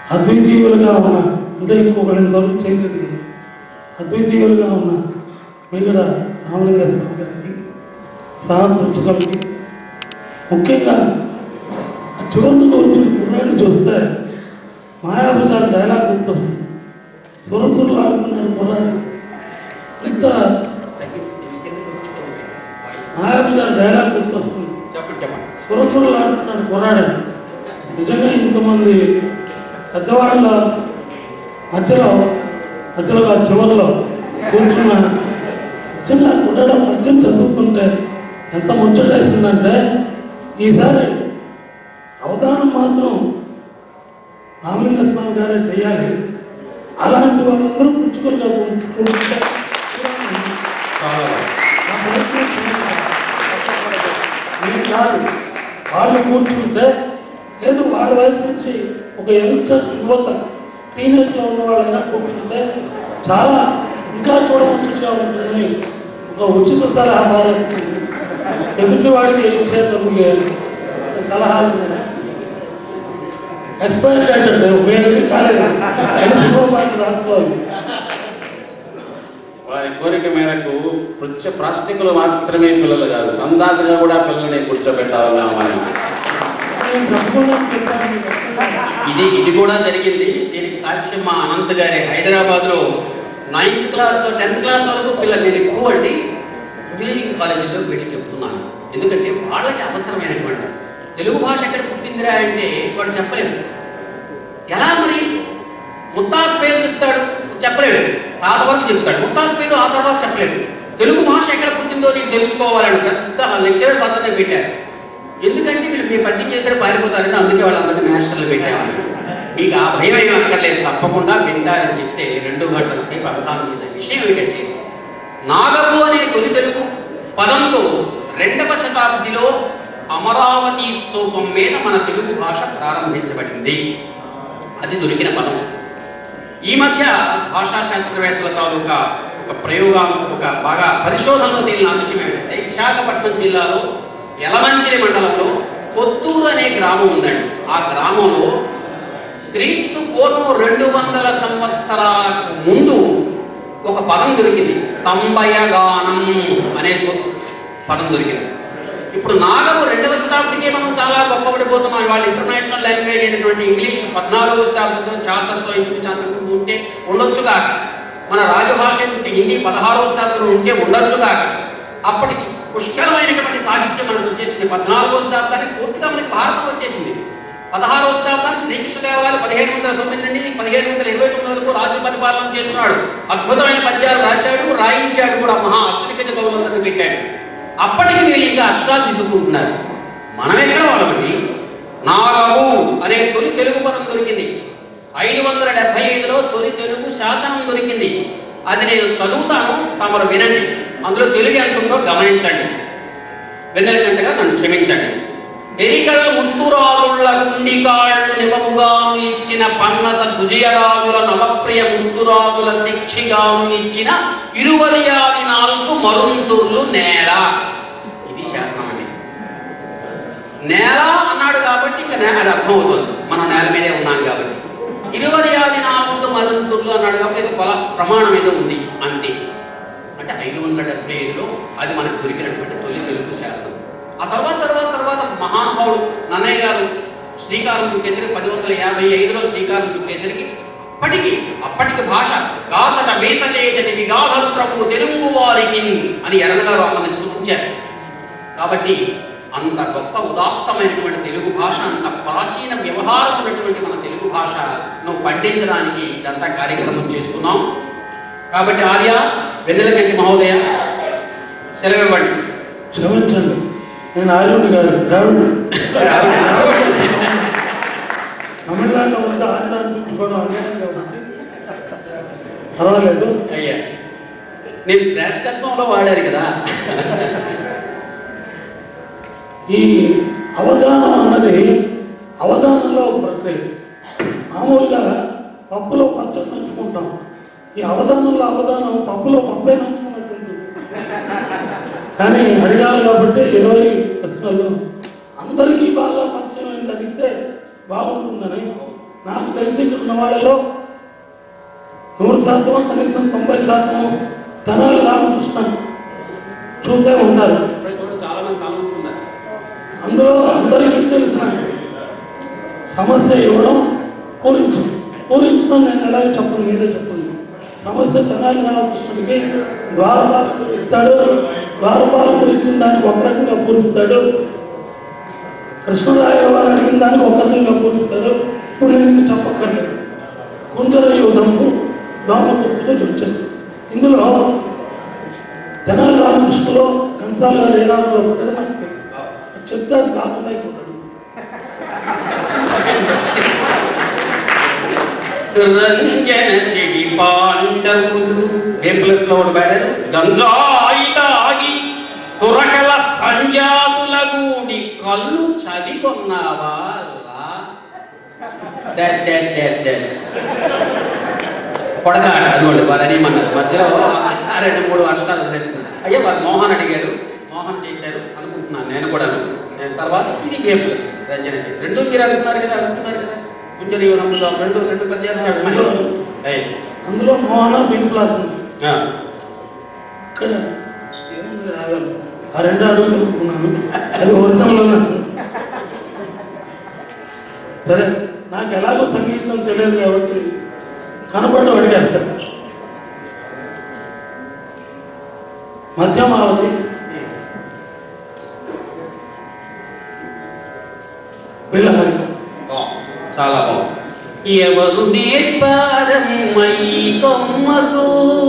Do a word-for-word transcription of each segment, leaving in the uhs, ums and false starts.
అద్వితీయులుగా ఉన్న, అంటే ఇంకొకరి ఇంతవరకు చేయలేదు, అద్వితీయులుగా ఉన్న మిగడ రామలింగ స్వామి గారికి, సహపృచ్చుకలకి, ముఖ్యంగా చివరిని గురించి కుర్రాడిని చూస్తే మాయాబజార్ డైలాగ్ గుర్తొస్తుంది. సురసురులు ఆడుతున్నాడు కుర్రాడు, ఇంత మాయాబజార్ డైలాగ్ గుర్తొస్తుంది. సురసురులు ఆడుతున్నాడు కుర్రాడు. నిజంగా ఇంతమంది పెద్దవాళ్ళ మధ్యలో మధ్యలో చివరిలో కూర్చున్న నిజంగా కుర్రాడు మధ్యం చదువుతుంటే ఎంత ముచ్చటేసిందంటే, ఈసారి అవధానం మాత్రం రామలింగ స్వామి గారే చేయాలి. అలాంటి వాళ్ళందరూ పుచ్చుకలుగా కూర్చుంటే కాదు, వాళ్ళు కూర్చుంటే లేదు వాళ్ళ వయసు నుంచి ఒక యంగ్స్టర్స్ యువత టీనేజ్లో ఉన్న వాళ్ళైనా కూర్చుంటే చాలా ఇంకా చూడవచ్చుగా ఉంటుందని ఒక ఉచిత సలహా మారేస్తుంది. ఎదుటి వాడికి ఇచ్చేందుకు సలహాలు ఎక్స్పైర్ డేట్ ఉపయోగించి కాలేదు రాసుకోవాలి. వారి కోరిక మేరకు పృచ్ఛ ప్రాష్టికులు మాత్రమే పిల్లలు కాదు, సందాతగా కూడా పిల్లల్ని కూర్చోబెట్టాలన్నా ఇది ఇది కూడా జరిగింది. దీనికి సాక్ష్యం మా అనంత్ గారే. హైదరాబాద్లో నైన్త్ క్లాస్ టెన్త్ క్లాస్ వరకు పిల్లలు నేను ఎక్కువ అండి ఇంజనీరింగ్ కాలేజీలో వెళ్ళి చెప్తున్నాను. ఎందుకంటే వాళ్ళకి అవసరమైనటువంటి తెలుగు భాష ఎక్కడ పుట్టిందిరా అంటే వాడు చెప్పలేడు. ఎలా మరి ముత్తాత పేరు చెప్తాడు, చెప్పలేడు. తాత వరకు చెప్తాడు, ముత్తాత పేరు ఆ తర్వాత చెప్పలేడు. తెలుగు భాష ఎక్కడ పుట్టిందో నీకు తెలుసుకోవాలని పెద్ద లెక్చరర్స్ అందరినీ పెట్టారు. ఎందుకంటే వీళ్ళు మీ పద్యం చేశారు పారిపోతారంటే అందుకే వాళ్ళందరినీ మాస్టర్లు పెట్టామని. మీకు ఆ భయం ఏమీ అక్కర్లేదు, తప్పకుండా వింటారని చెప్తే రెండు గంటల సేపు అవధానం చేసే విషయం ఏంటంటే, నాగపు అనే తొలి తెలుగు పదంతో రెండవ శతాబ్దిలో అమరావతి స్తూపం మీద మన తెలుగు భాష ప్రారంభించబడింది. అది దొరికిన పదం. ఈ మధ్య భాషా శాస్త్రవేత్తల తాలూకా ఒక ప్రయోగం, ఒక బాగా పరిశోధనలో తేలిన అంశం ఏంటంటే, విశాఖపట్నం జిల్లాలో యలమంచిలి మండలంలో కొత్తూరు అనే గ్రామం ఉందండి. ఆ గ్రామంలో క్రీస్తు పూర్వం రెండు వందల సంవత్సరాలకు ముందు ఒక పదం దొరికింది, తంబయగానం అనే పదం దొరికింది. ఇప్పుడు నాగము రెండవ శతాబ్దికే మనం చాలా గొప్పపడిపోతున్నాం. వాళ్ళు ఇంటర్నేషనల్ లాంగ్వేజ్ అయినటువంటి ఇంగ్లీష్ పద్నాలుగవ శతాబ్దంతో చాసర్తో ఇంచుకు ఉంటే ఉండొచ్చుగాక, మన రాజభాష ఏంటంటే హిందీ పదహారవ శతాబ్దంలో ఉంటే ఉండొచ్చుగాక. అప్పటికి పుష్కరమైనటువంటి సాహిత్యం మనకు వచ్చేసింది. పద్నాలుగవ శతాబ్దానికి పూర్తిగా మనకి భారతం వచ్చేసింది. పదహారవ శతాబ్దానికి శ్రీకృష్ణదేవరాయలు పదిహేను వందల తొమ్మిది నుండి పదిహేను వందల ఇరవై తొమ్మిది వరకు రాజ్య పరిపాలన చేస్తున్నాడు. అద్భుతమైన పద్యాలు రాశాడు, రాయించాడు కూడా. మహా అష్టదిగ్గజ కవులందరినీ పెట్టాడు. అప్పటికి వీళ్ళు ఇంకా అక్షరాలు దిద్దుకుంటున్నారు. మనం ఎక్కడ వాళ్ళమండి. నాగము అనే తొలి తెలుగు పదం దొరికింది. ఐదు వందల డెబ్బై ఐదులో తొలి తెలుగు శాసనం దొరికింది. అది నేను చదువుతాను, తమరు వినండి. అందులో తెలుగు ఎంత ఉందో గమనించండి. వెన్నెల గంటగా నన్ను క్షమించండి. ఎరికల ముత్తురాజుల కుండికాళ్ళు నిమముగాను ఇచ్చిన పన్నస విజయరాజుల నవప్రియ ముత్తురాజుల శిక్షిగాను ఇచ్చిన ఇరువది యాది నాలుగు మరుంతుర్లు నేల. ఇది శాసనం అండి. నేల అన్నాడు కాబట్టి ఇంకా నేల అర్థం అవుతుంది, మనం నేల మీదే ఉన్నాం కాబట్టి. ఇరువది యాది నాలుగు మరుంతుర్లు అన్నాడు కాబట్టి ఏదో కొల ప్రమాణం ఏదో ఉంది అంతే. అంటే ఐదు వందల డెబ్బై ఐదులో అది మనకు దొరికినటువంటి తొలి తెలుగు శాసనం. ఆ తర్వాత తర్వాత తర్వాత మహానుభావుడు నన్నయ్య గారు శ్రీకారం చుట్టేసరికి పది వందల యాభై ఐదులో శ్రీకారం చుట్టేసరికి అప్పటికి అప్పటికి భాష గాసట వేసచేయని విగాధలు త్రప్పు తెలుగు వారికి అని ఎర్రన గారు అతన్ని స్తుతించారు. కాబట్టి అంత గొప్ప ఉదాత్తమైనటువంటి తెలుగు భాష, అంత ప్రాచీన వ్యవహారం ఉన్నటువంటి మన తెలుగు భాషను పండించడానికి ఇదంతా కార్యక్రమం చేస్తున్నాం. కాబట్టి ఆర్య వెన్నెలకంటి మహోదయ సెలవు ఇవ్వండి. క్షమించండి, నేను ఆర్యుడు కాదు, ద్రావిడు. తమిళనాడులో ఉంటే ఆర్యుడు అనిపించుకోవడం అన్యాయం కాబట్టి పర్వాలేదు. అయ్యా నేను శ్రేష్టత్వంలో వాడారు కదా. ఈ అవధానం అన్నది అవధానంలో ఒక ప్రక్రియ. మామూలుగా పప్పులో పచ్చడి నంచుకుంటాం. ఈ అవధానంలో అవధానం పప్పులో పప్పే నంచుకున్నట్టు. కానీ అడిగాలి కాబట్టి ఇరవై ప్రశ్నలు అందరికీ బాగా పరిచయం అయింది, అడిగితే బాగుంటుందని నాకు తెలిసి ఇక్కడ ఉన్న వాళ్ళలో నూరు శాతం కనీసం తొంభై శాతం తెనాలి రామకృష్ణ చూసే ఉంటారు. చాలా మంది కలుగుతున్నారు. అందులో అందరికీ తెలిసిన సమస్య ఇవ్వడం, పూరించడం. పూరించడం నేను ఎలాగో చెప్పను, మీరే చెప్పండి. సమస్య తెనాలి రామకృష్ణుడికి ద్వారపాలకుడు ఇస్తాడు. ద్వారపాలకుడు ఇచ్చిన దానికి ఒక రకంగా పూరిస్తాడు. కృష్ణరాయల వారు అడిగిన దానికి ఒక రకంగా పూరిస్తారు. ఇప్పుడు నేను ఇంక చెప్పక్కర్లేదు. కుంజర యుగము దోమకుర్తుగా వచ్చాను. ఇందులో తెనాలి రామకృష్ణులో కంసాల గారు ఏ రాములో ఉంటారో నాకు తెలియదు. అది చెప్తే అది కాకుండా అయిపోతాడు. రంజన చెడి పాండవులు ఏ ప్లస్ లో పాడారు. గంజాయి తాగి తురకల సంజాతుల గూడి కళ్ళు చవి కొన్నావా డాష్ డాష్ డాష్ డాష్ కొడక అదిగోండి వారు అనేమన్నారు. మధ్యలో రెండు మూడు అక్షరాలు వదిలేస్తున్నారు. అయ్యా వారు మోహన్ అడిగారు, మోహన్ చేశారు అనుకుంటున్నాను నేను కూడా. తర్వాత ఇది ఏ ప్లస్ రంజన చెడి రెండు మీరు అనుకున్నారు కదా, అడుగుతున్నారు కదా. కుంజర యుగం రెండు రెండు పద్యాలు చెప్పమని. అందులో మోహన బిన్ క్లాస్ ఉంది. ఇక్కడ ఏముంది రాగాలి. ఆ రెండు అడుగులు అనుకున్నాను, అది ఒరిజినల్ ఉన్నాను. సరే, నాకు ఎలాగో సంగీతం తెలియదు కాబట్టి కనపడడం అడిగేస్తాను. మధ్యమావతి బిలహరి చాలా బాగుంది. ఎవరు నేర్పారమ్మై కొమ్మకు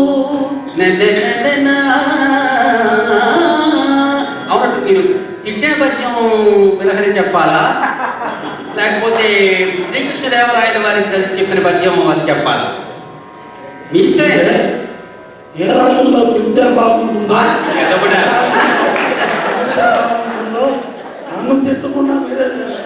అవునట్టు మీరు తిట్టిన పద్యం బిలహరి చెప్పాలా, లేకపోతే శ్రీకృష్ణదేవరాయల వారికి చెప్పిన పద్యం అది చెప్పాలా? మీ ఇష్టమే. ఏ రాజుల్లో తిరితే బాగుంటుందో నన్ను తిట్టకుండా మీరే.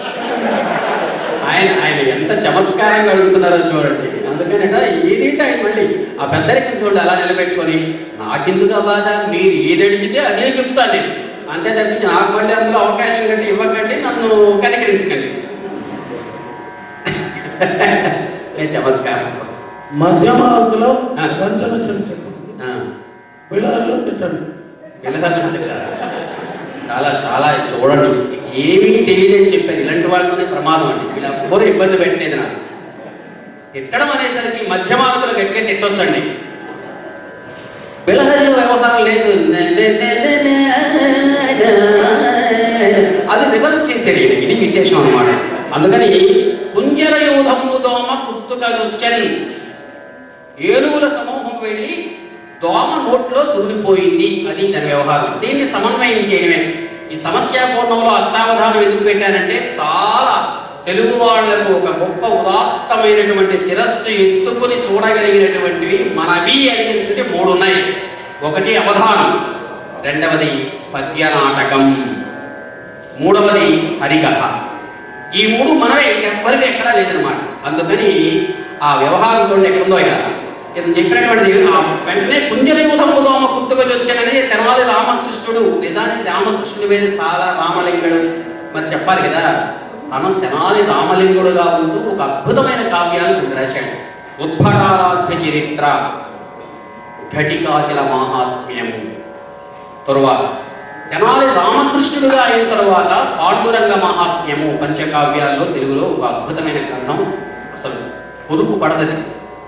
ఆయన ఆయన ఎంత చమత్కారంగా అడుగుతున్నారో చూడండి. అందుకనట ఏదైతే ఆయన మళ్ళీ ఆ పెద్దరికం చూడండి అలా నిలబెట్టుకొని, నాకెందుకు బాధ, మీరు ఏది అడిగితే అదే చెప్తాను నేను, అంతే తప్పించి నాకు మళ్ళీ అందులో అవకాశం కంటే ఇవ్వకండి, నన్ను కనికరించకండి. నేను చమత్కారం కోసం మధ్యమావతిలో రంజన చెడు చెప్పండి, బిలహరిలో తిట్టండి. బిలహరిలో తిట్టారు. చాలా చాలా చూడండి, ఏమీ తెలియదని చెప్పారు. ఇలాంటి వాళ్ళతోనే ప్రమాదం అండి. ఇలా ఎవరు ఇబ్బంది పెట్టలేదు నాకు. తిట్టడం అనేసరికి మధ్యమావతులు గట్టిగా తిట్టొచ్చండి. బిలహరిలో వ్యవహారం లేదు, అది రివర్స్ చేసేది. ఇది విశేషం అన్నమాట. అందుకని కుంజర యూధంపు దోమ కుత్తుకదొచ్చన్, ఏనుగుల సమూహం వెళ్ళి దోమ నోట్లో దూరిపోయింది, అది దాని వ్యవహారం. దీన్ని సమన్వయం చేయడమే. ఈ సమస్యాపూర్ణంలో అష్టావధానం ఎందుకు పెట్టానంటే, చాలా తెలుగు వాళ్లకు ఒక గొప్ప ఉదాత్తమైనటువంటి శిరస్సు ఎత్తుకుని చూడగలిగినటువంటివి మనవి అనేటువంటి మూడు ఉన్నాయి. ఒకటి అవధానం, రెండవది పద్య నాటకం, మూడవది హరికథ. ఈ మూడు మనమే, ఎవ్వరికి ఎక్కడా లేదనమాట. అందుకని ఆ వ్యవహారం చూడండి ఎక్కడుందో. ఇక్కడ ఇతను చెప్పినటువంటిది వెంటనే కుంజర యూధంపు దోమ కుత్తుకొచ్చననేది తెనాలి రామకృష్ణుడు. నిజానికి రామకృష్ణుడి మీద చాలా రామలింగుడు మరి చెప్పాలి కదా. తను తెనాలి రామలింగుడుగా ఉంటూ ఒక అద్భుతమైన కావ్యాన్ని రాశాడు. ఉద్భటారాధ్య చరిత్ర, ఘటికాచల మహాత్మ్యము. తరువాత తెనాలి రామకృష్ణుడుగా అయిన తరువాత పాండురంగ మహాత్మ్యము పంచకావ్యాల్లో తెలుగులో ఒక అద్భుతమైన గ్రంథం. అసలు పొరుపు పడదది.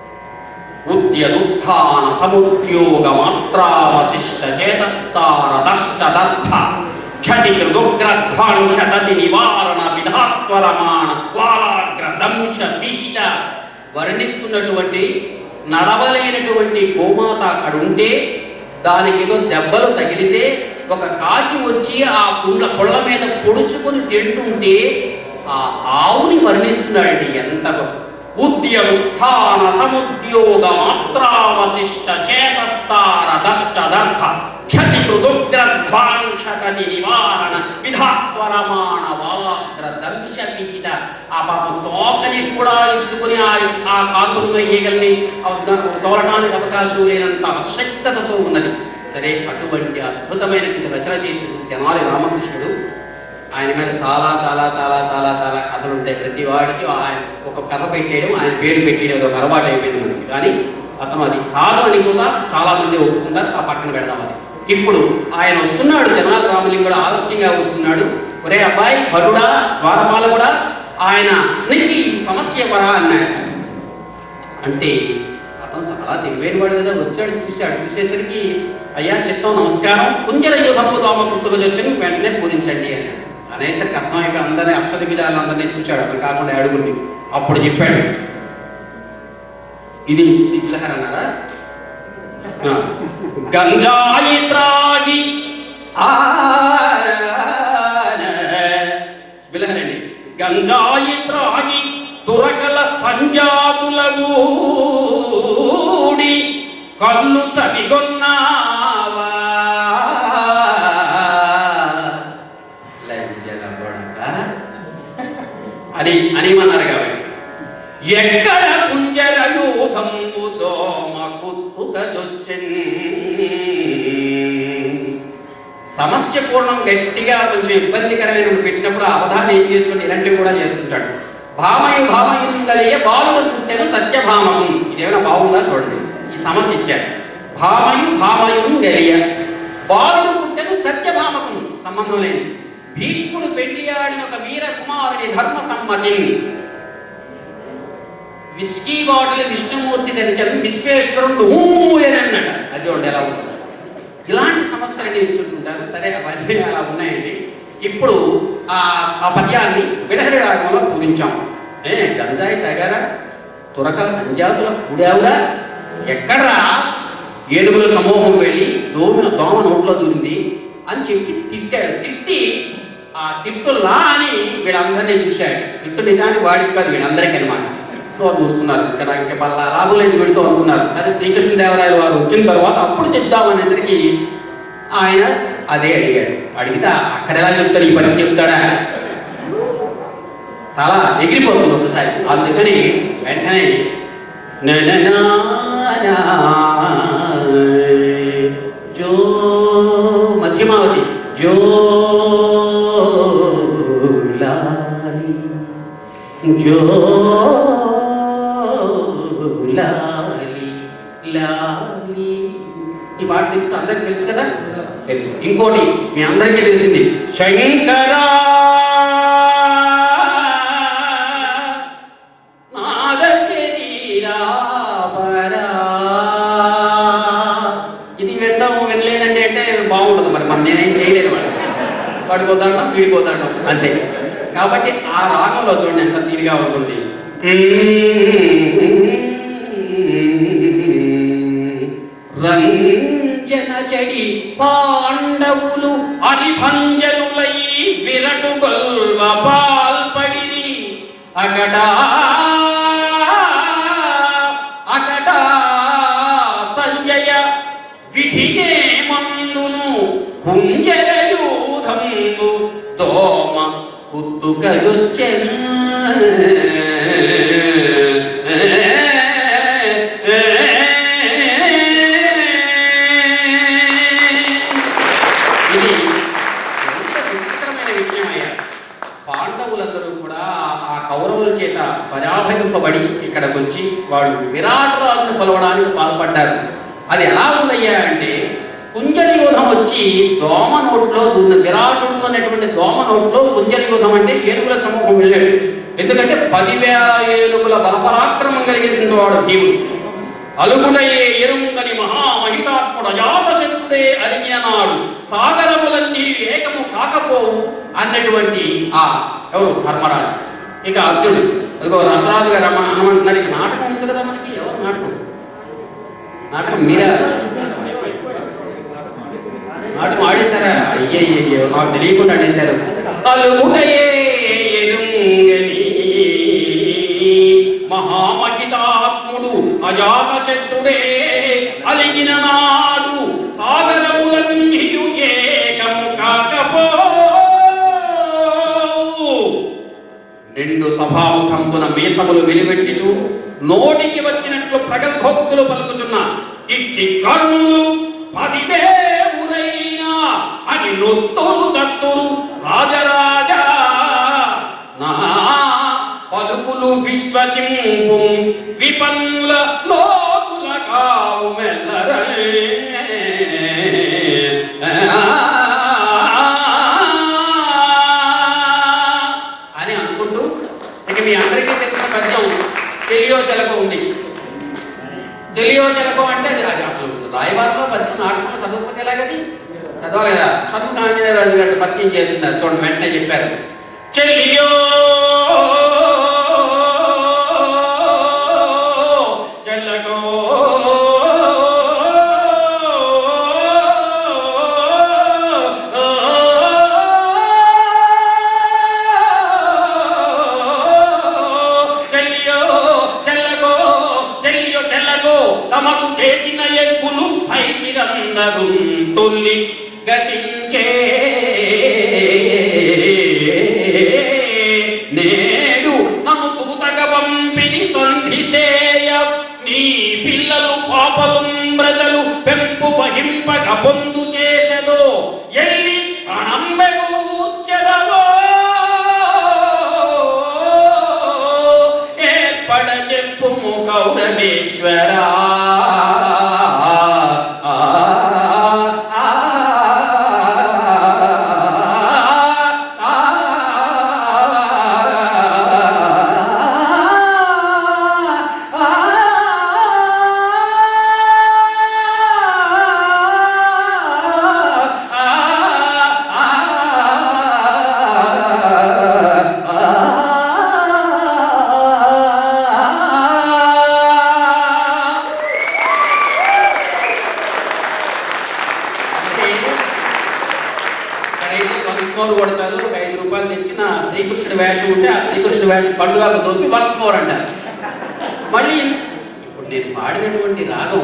ఉద్యదుత్థాన సముద్యోగ మాత్రావశిష్ట చేతస్సార దష్టదర్థ క్షతి కృదుగ్రధ్వాంక్షతతి నివారణ విధాత్వరమాణ వాలాగ్ర దంశ విహిత వర్ణిస్తున్నటువంటి నడవలేనటువంటి గోమాత అక్కడ ఉంటే దానికి ఏదో దెబ్బలు తగిలితే ఒక కాకి వచ్చి ఆ పుండ్ల పొళ్ళ మీద పొడుచుకొని తింటుంటే ఆ ఆవుని వర్ణిస్తున్నాడండి. ఎంత ఉద్యముత్థాన సముద్యోగ మాత్రావశిష్ట చేతస్సార దష్టదర్థ క్షతి కృదుగ్రధ్వాంక్షతతి నివారణ విధాత్వరమాణ వాలాగ్ర దంశ విహిత. ఆ పాపం తోకని కూడా ఎత్తుకుని ఆ కాకులుగా ఈగల్ని తోలటానికి అవకాశం లేనంత అవశక్తతతో ఉన్నది. సరే, అటువంటి అద్భుతమైనటువంటి రచన చేసిన తెనాలి రామకృష్ణుడు ఆయన మీద చాలా చాలా చాలా చాలా చాలా కథలు ఉంటాయి. ప్రతి వాడికి ఆయన ఒక కథ పెట్టేయడం, ఆయన పేరు పెట్టేయడం ఒక అలవాటు అయిపోయింది మనకి. కానీ అతను అది కాదు అని కూడా చాలా మంది ఒప్పుకుంటారు. ఆ పక్కన పెడదాం అది. ఇప్పుడు ఆయన వస్తున్నాడు, తెనాలి రామలింగుడు ఆలస్యంగా వస్తున్నాడు. ఒరే అబ్బాయి భటుడా ద్వారపాలకుడా, ఆయన నీకు ఈ సమస్య పరా అన్నాడు. అంటే అతను చాలా తెలివైనవాడు కదా, వచ్చాడు, చూశాడు. చూసేసరికి అయ్యా చిత్తం నమస్కారం, కుంజర యూధపు దోమ పుట్టుకు వచ్చి వెంటనే పూరించండి అని అనేసరికి అర్థమైపోయి అందరినీ అష్టదిగ్గజాలను అందరినీ చూశాడు. అతను కాకుండా అడుగుండి అప్పుడు చెప్పాడు, ఇది దిగ్లహర్ అన్నారా, గంజాయి త్రాగి బిలహరండి, గంజాయి త్రాగి దురకల సంజాతుల గూడి కళ్ళు చవిగొన్నావా లంజన కొడక అని అనేమన్నారు. కాబట్టి ఎక్కడ కుంజర యూధంబు దోమ కుత్తుకజొచ్చెన్, సమస్య పూర్ణం గట్టిగా కొంచెం ఇబ్బందికరమైన పెట్టినప్పుడు ఆ అవధానం ఏం చేస్తుంటే ఇలాంటివి కూడా చేస్తుంటాడు. భామయు భామయుంగలియ బాలుడు పుట్టెను సత్యభామము. ఇదేమైనా బాగుందా చూడండి. ఈ సమస్య ఇచ్చారు. భామయు భామయుంగలియ బాలుడు పుట్టెను సత్యభామకు, సంబంధం లేదు. భీష్ముడు పెళ్లి ఆడిన ఒక వీర కుమారుని ధర్మ సమ్మతి, విస్కీ బాటిల్ విష్ణుమూర్తి తెరిచారు, విశ్వేశ్వరుడు అని అన్నాడు. అది చూడండి ఎలా ఉంటుంది. ఇలాంటి సమస్యలని ఇస్తుంటుంటారు. సరే అవన్నీ అలా ఉన్నాయండి. ఇప్పుడు ఆ ఆ పద్యాన్ని బిలహరి రాగంలో పూరించాం. ఏ గంజాయి తాగారా, తురకల సంజాతుల కూడావురా, ఎక్కడరా ఏనుగుల సమూహం వెళ్ళి దోమ దోమ నోట్లో దూరింది అని చెప్పి తిట్టాడు. తిట్టి ఆ తిట్టులా అని వీళ్ళందరినీ చూశాడు. తిట్టు నిజానికి వాడికి కాదు, వీళ్ళందరికీ అనమాట. నోరు మూసుకున్నారు. ఇంకా ఇంకా పల్ల లాభం లేదు వీడితో అనుకున్నారు. సరే శ్రీకృష్ణదేవరాయలు వారు వచ్చిన తర్వాత అప్పుడు చెప్దామనేసరికి ఆయన అదే అడిగాడు. అడిగితే అక్కడ ఎలా చెప్తాడు, ఈ పని చెప్తాడా, తల ఎగిరిపోతుంది ఒకసారి. అందుకని వెంటనే జో మధ్యమావతి జో లాలి జో లాలి లాలి. ఈ పాట తెలుసు, అందరికి తెలుసు కదా, తెలుసు. ఇంకోటి మీ అందరికీ తెలిసింది, శంకరా నాద శరీరా పరా. ఇది వినడం వినలేదండి అంటే బాగుంటుంది. మరి మనం నేనేం చేయలేదు. వాడు వాడికి వద్దాం వీడికి వద్దాం అంతే. కాబట్టి ఆ రాగంలో చూడండి ఎంత తీరుగా ఉంటుంది. రంజన చడి పాండవులు అరిభంజనులై విరటు గొల్వ పాల్పడిరి అకటా అకటా సంజయ విధిగే మందును కుంజర యూధంబు దోమ కుత్తుకజొచ్చెన్. పాండవులందరూ కూడా ఆ కౌరవుల చేత పరాభవింపబడి ఇక్కడికి వచ్చి వాళ్ళు విరాట్ రాజును కొలవడానికి పాల్పడ్డారు. అది ఎలా ఉందయ్యా అంటే, కుంజర యూధం వచ్చి దోమ నోట్లో దూన్న విరాటుడు అనేటువంటి దోమ నోట్లో కుంజర యూధం అంటే ఏనుగుల సమూహం వెళ్ళాడు. ఎందుకంటే పదివేల ఏనుగుల బలపరాక్రమం కలిగిన వాడు భీముడు. అలుగుడయే ఎరుంగని మహామహితాత్ముడు అజాతశత్రుడే అలిగిన నాడు సాగరములన్నీ ఏకము కాకపోవు అన్నటువంటి ఆ ఎవరు ధర్మరాజు. ఇక అర్జునుడు, అదిగో రసరాజు గారు అమ్మ అనమంటున్నారు. ఇక నాటకం ఉంది కదా మనకి. ఎవరు నాటకం? నాటకం మీరా? నాటకం ఆడేశారా? అయ్యయ్యో, నాకు తెలియకుండా ఆడేశారు. అలుగుడయే ఎరుంగని మహామహితాత్ముడు అజాతశత్రుడే అలిగిన నాడు సాగరములన్నీ ఏకము కాకపోవు. నిండు సభాముఖంబున మీసములు వెలిపెట్టిచు నోటికి వచ్చినట్లు ప్రగల్భోక్తులు పలుకుచున్న ఇట్టి కర్ణులు పదివేవురైనా అని నొత్తురు చత్తురు రాజరాజ విశ్వసింపు విపన్నుల లోకుల కావు మెల్లరే అని అనుకుంటూ ఇక మీ అందరికీ తెలిసిన పద్యం చెలియో చెలకో ఉంది. చెలియో చెలకో అంటే అది అది అసలు రాయబారంలో పద్యం నాటకంలో చదవకపోతే ఎలాగది చదవాలి కదా. షణ్ముఖ ఆంజనేయరాజు గారు పద్యం చేస్తున్నారు చూడండి, వెంటనే చెప్పారు చెలియో చెలకో తమకు చేసిన ఎక్కులు సైచిరందరు తొల్లి గతించే నేడు నన్ను దూతగా పంపిణి సంధిసేయ నీ పిల్లలు పాపలు ప్రజలు పెంపు బహింపక పొందు చేసెదో ఎల్లి ప్రాణంబెగూర్చెదవో ఏర్పడ చెప్పుము కౌరవేశ్వరా కొడతారు. ఒక ఐదు రూపాయలు తెచ్చిన శ్రీకృష్ణుడి వేషం ఉంటే ఆ శ్రీకృష్ణుడి వేషం పండుగకు దొరికి వన్స్ మోర్ అంటారు. మళ్ళీ ఇప్పుడు నేను పాడినటువంటి రాగం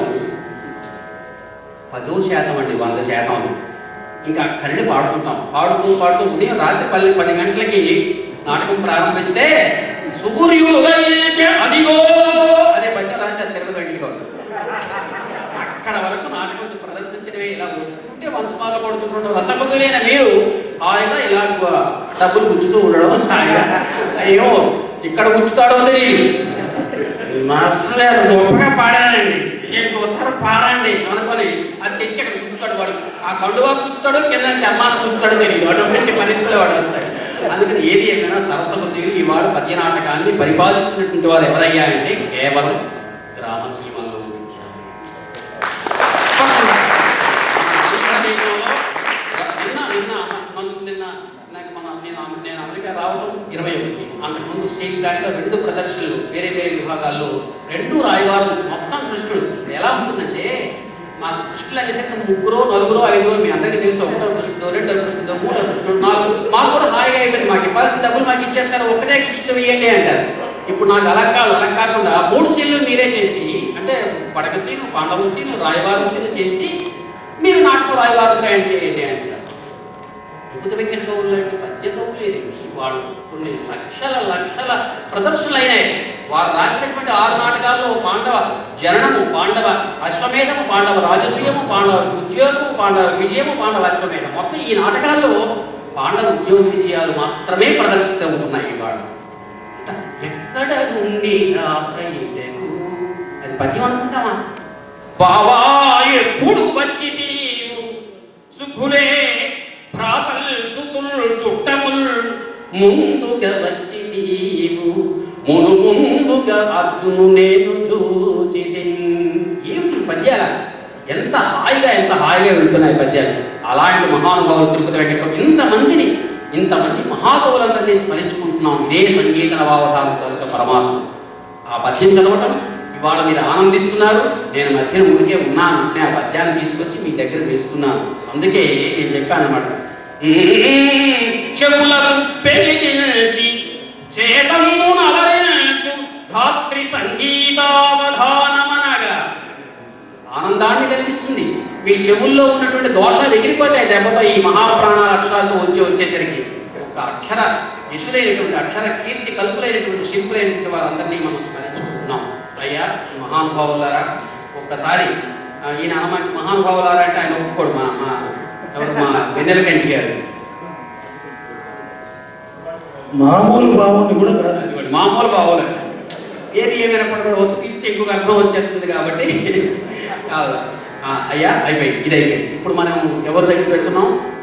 పదో శాతం అండి, వంద శాతం. ఇంకా అక్కడి పాడుకుంటాం. పాడుతూ పాడుతూ ఉదయం రాత్రి పల్లె పది గంటలకి నాటకం ప్రారంభిస్తే సూర్యుడు అదిగో అనే పద్యం రాశారు తిరుపతి వెంకటగౌడ. అక్కడ వరకు నాటకం ప్రదర్శించడమే. ఇలా వస్తుంటే వంశమాల కొడుతుండడం రసభక్తులైన మీరు హాయిగా ఇలా డబ్బులు గుచ్చుతూ ఉండడం హాయిగా అయ్యో ఇక్కడ గుచ్చుతాడో తెలియదు. అసలే గొప్పగా పాడానండి, ఇంకోసారి పాడండి అనుకొని అది తెచ్చి అక్కడ గుచ్చుతాడు వాడు. ఆ కండువా గుచ్చుతాడు, కింద చర్మాన గుచ్చుతాడో తెలియదు. అటువంటి పరిస్థితులు వాడు వస్తాడు. అందుకని ఏది ఏమైనా సరస్వతులు ఇవాళ పద్య నాటకాన్ని పరిపాలిస్తున్నటువంటి వారు ఎవరయ్యా అంటే కేవలం గ్రామసీమలు. నేను అమెరికా రావడం ఇరవై ఒకటి అంతకుముందు స్టేట్ బ్యాంక్లో రెండు ప్రదర్శనలు వేరే వేరే విభాగాల్లో రెండు రాయవారు మొత్తం కృష్ణుడు. ఎలా ఉంటుందంటే మాకు కృష్ణులు అనేసరికి ముగ్గురు నలుగురు ఐదుగురు మీ అందరికీ తెలుసు. ఒకటో కృష్ణుడు, రెండో కృష్ణుడు, మూడో కృష్ణుడు, నాలుగు. మాకు కూడా హాయిగా అయిపోయింది. మాకు ఇవ్వాల్సిన డబ్బులు మాకు ఇచ్చేస్తారు, ఒకటే కృష్ణుడు వేయండి అంటారు. ఇప్పుడు నాకు అలా కాదు, అలా కాకుండా మూడు సీన్లు మీరే చేసి అంటే పడక సీను, పాండవుల సీను, రాయవారు సీను చేసి మీరు నాటకం రాయవారు తయారు చేయండి అంటారు. తిరుపతి వెంకట కవులు లాంటి పద్య కవులేరండి వాడు. కొన్ని లక్షల లక్షల ప్రదర్శనలు అయినాయి. వారు రాసినటువంటి ఆరు నాటకాల్లో పాండవ జననము, పాండవ అశ్వమేధము, పాండవ రాజసూయము, పాండవ ఉద్యోగము, పాండవ విజయము, పాండవ అశ్వమేధం. మొత్తం ఈ నాటకాల్లో పాండవ ఉద్యోగ విజయాలు మాత్రమే ప్రదర్శితమవుతున్నాయి. వాడు ఎక్కడ నుండి అది పద్యం అనుకుంటామా? బావా ఎప్పుడు వచ్చి సుఖులే ప్రాతల్ సుతుల్ చుట్టముల్ ముందుగా వచ్చి నీవు మును ముందుగా అర్జును నేను చూచితి. ఏమిటి పద్యాల ఎంత హాయిగా ఎంత హాయిగా వెళుతున్నాయి పద్యాలు. అలాంటి మహానుభావులు తిరుపతి వెంకట ఇంతమందిని ఇంతమంది మహాకవులందరినీ స్మరించుకుంటున్నాం. ఇదే సంగీత నవావతారం తాలూకా పరమాత్మ. ఆ పద్యం చదవటం ఇవాళ మీరు ఆనందిస్తున్నారు. నేను మధ్యన ఊరికే ఉన్నాను, నేను ఆ పద్యాన్ని తీసుకొచ్చి మీ దగ్గర వేస్తున్నాను. అందుకే నేను చెప్పాను అనమాట, చెవులకు పెరిగించి చేతము నవరించు ధాత్రి సంగీతావధానమనగా ఆనందాన్ని కలిగిస్తుంది. మీ చెవుల్లో ఉన్నటువంటి దోషాలు ఎగిరిపోతాయి దెబ్బతో. ఈ మహాప్రాణ అక్షరాలతో వచ్చి వచ్చేసరికి ఒక అక్షర యశులైనటువంటి అక్షర కీర్తి కలుపులైనటువంటి శిల్పులైనటువంటి వారందరినీ మనం స్మరించుకుంటున్నాం. అయ్యా మహానుభావులారా, ఒక్కసారి ఈయన అనమాట మహానుభావులారా అంటే ఆయన ఒప్పుకోడు. మా మా ఎవరు మా వెన్నెలకంటి గారు మామూలు భావాన్ని కూడా కాదు, మామూలు భావాలు ఏది ఏమైనప్పుడు కూడా ఒత్తు తీస్తే ఇంకొక అర్థం వచ్చేస్తుంది కాబట్టి అయ్యా అయిపోయింది, ఇది అయిపోయింది. ఇప్పుడు మనం ఎవరి దగ్గరికి వెళ్తున్నాం?